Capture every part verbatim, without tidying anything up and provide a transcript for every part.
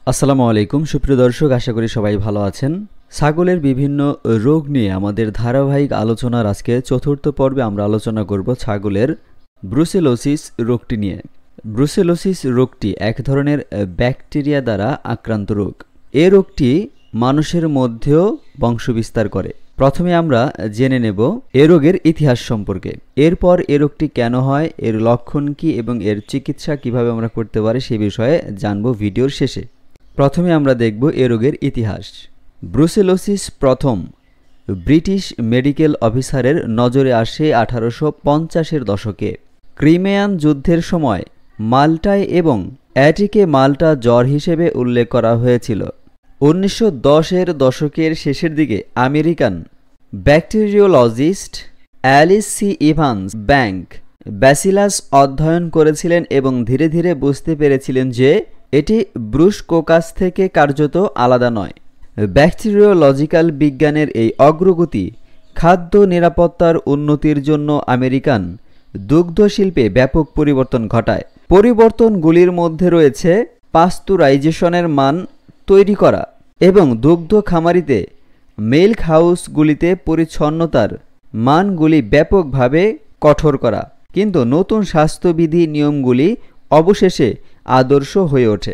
আসসালামু আলাইকুম সুপ্রিয় দর্শক, আশা করি সবাই ভালো আছেন। ছাগলের বিভিন্ন রোগ নিয়ে আমাদের ধারাবাহিক আলোচনার আজকে চতুর্থ পর্বে আমরা আলোচনা করব ছাগলের ব্রুসেলোসিস রোগটি নিয়ে। ব্রুসেলোসিস রোগটি এক ধরনের ব্যাকটেরিয়া দ্বারা আক্রান্ত রোগ। এ রোগটি মানুষের মধ্যেও বংশবিস্তার করে। প্রথমে আমরা জেনে নেব এ রোগের ইতিহাস সম্পর্কে। এরপর এ রোগটি কেন হয়, এর লক্ষণ কী এবং এর চিকিৎসা কিভাবে আমরা করতে পারি সে বিষয়ে জানব ভিডিওর শেষে। প্রথমে আমরা দেখব এ রোগের ইতিহাস। ব্রুসেলোসিস প্রথম ব্রিটিশ মেডিকেল অফিসারের নজরে আসে আঠারোশো পঞ্চাশের দশকে। ক্রিমিয়ান যুদ্ধের সময় মাল্টায় এবং অ্যাটিকে মাল্টা জ্বর হিসেবে উল্লেখ করা হয়েছিল। উনিশশো দশের দশকের শেষের দিকে American bacteriologist Alice C Evans Bang bacillus অধ্যয়ন করেছিলেন এবং ধীরে ধীরে বুঝতে পেরেছিলেন যে এটি ব্রুসকোকাস থেকে কার্যত আলাদা নয়। ব্যাকটেরিওলজিক্যাল বিজ্ঞানের এই অগ্রগতি খাদ্য নিরাপত্তার উন্নতির জন্য আমেরিকান দুগ্ধ শিল্পে ব্যাপক পরিবর্তন ঘটায়। পরিবর্তনগুলির মধ্যে রয়েছে পাস্তুরাইজেশনের মান তৈরি করা এবং দুগ্ধ খামারিতে মিল্ক হাউসগুলিতে পরিচ্ছন্নতার মানগুলি ব্যাপকভাবে কঠোর করা। কিন্তু নতুন স্বাস্থ্যবিধি নিয়মগুলি অবশেষে আদর্শ হয়ে ওঠে।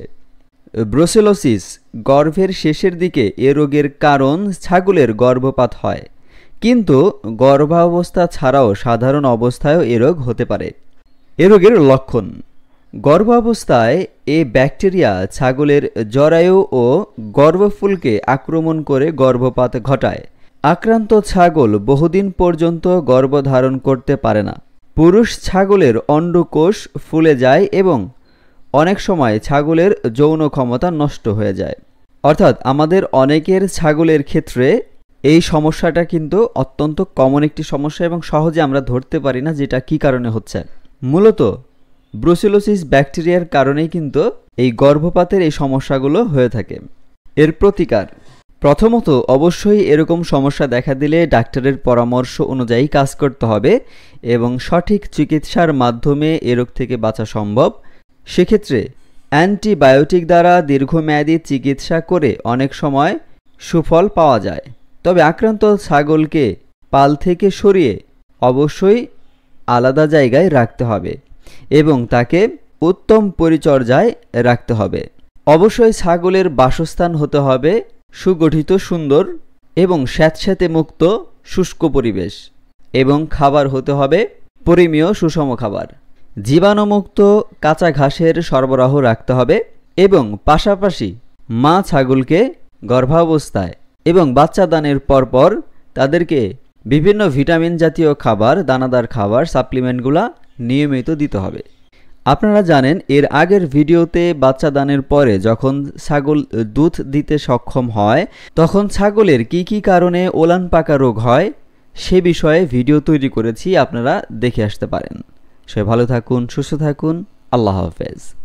ব্রুসেলোসিস গর্ভের শেষের দিকে এ রোগের কারণ ছাগলের গর্ভপাত হয়, কিন্তু গর্ভাবস্থা ছাড়াও সাধারণ অবস্থায়ও এ রোগ হতে পারে। এ রোগের লক্ষণ: গর্ভাবস্থায় এ ব্যাকটেরিয়া ছাগলের জরায়ু ও গর্ভফুলকে আক্রমণ করে গর্ভপাত ঘটায়। আক্রান্ত ছাগল বহুদিন পর্যন্ত গর্ভধারণ করতে পারে না। পুরুষ ছাগলের অন্ডকোষ ফুলে যায় এবং অনেক সময় ছাগলের যৌন ক্ষমতা নষ্ট হয়ে যায়। অর্থাৎ আমাদের অনেকের ছাগলের ক্ষেত্রে এই সমস্যাটা কিন্তু অত্যন্ত কমন একটি সমস্যা এবং সহজে আমরা ধরতে পারি না যেটা কী কারণে হচ্ছে। মূলত ব্রুসেলোসিস ব্যাকটেরিয়ার কারণেই কিন্তু এই গর্ভপাতের এই সমস্যাগুলো হয়ে থাকে। এর প্রতিকার: প্রথমত অবশ্যই এরকম সমস্যা দেখা দিলে ডাক্তারের পরামর্শ অনুযায়ী কাজ করতে হবে এবং সঠিক চিকিৎসার মাধ্যমে এ রোগ থেকে বাঁচা সম্ভব। সেক্ষেত্রে অ্যান্টিবায়োটিক দ্বারা দীর্ঘমেয়াদী চিকিৎসা করে অনেক সময় সুফল পাওয়া যায়। তবে আক্রান্ত ছাগলকে পাল থেকে সরিয়ে অবশ্যই আলাদা জায়গায় রাখতে হবে এবং তাকে উত্তম পরিচর্যায় রাখতে হবে। অবশ্যই ছাগলের বাসস্থান হতে হবে সুগঠিত, সুন্দর এবং স্যাঁতস্যাঁতে মুক্ত শুষ্ক পরিবেশ এবং খাবার হতে হবে পরিমেয় সুষম খাবার। জীবাণুমুক্ত কাঁচা ঘাসের সরবরাহ রাখতে হবে এবং পাশাপাশি মা ছাগলকে গর্ভাবস্থায় এবং বাচ্চা দানের পরপর তাদেরকে বিভিন্ন ভিটামিন জাতীয় খাবার, দানাদার খাবার, সাপ্লিমেন্টগুলা নিয়মিত দিতে হবে। আপনারা জানেন এর আগের ভিডিওতে বাচ্চা দানের পরে যখন ছাগল দুধ দিতে সক্ষম হয় তখন ছাগলের কি কি কারণে ওলান পাকা রোগ হয় সে বিষয়ে ভিডিও তৈরি করেছি, আপনারা দেখে আসতে পারেন। সবাই ভালো থাকুন, সুস্থ থাকুন। আল্লাহ হাফেজ।